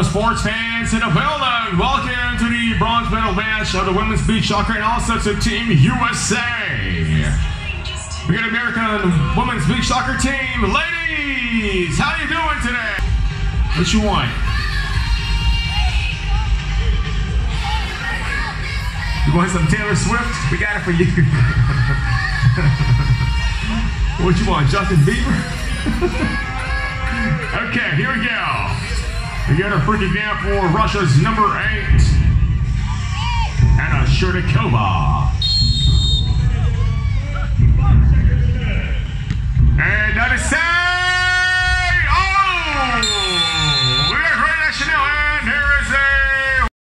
Hello, sports fans in the building. Welcome to the bronze medal match of the women's beach soccer and also to Team USA. We got American women's beach soccer team. Ladies, how you doing today? What you want? You want some Taylor Swift? We got it for you. What you want, Justin Bieber? Okay, here we go. We got our freaking down for Russia's number 8, Anna Черняковой.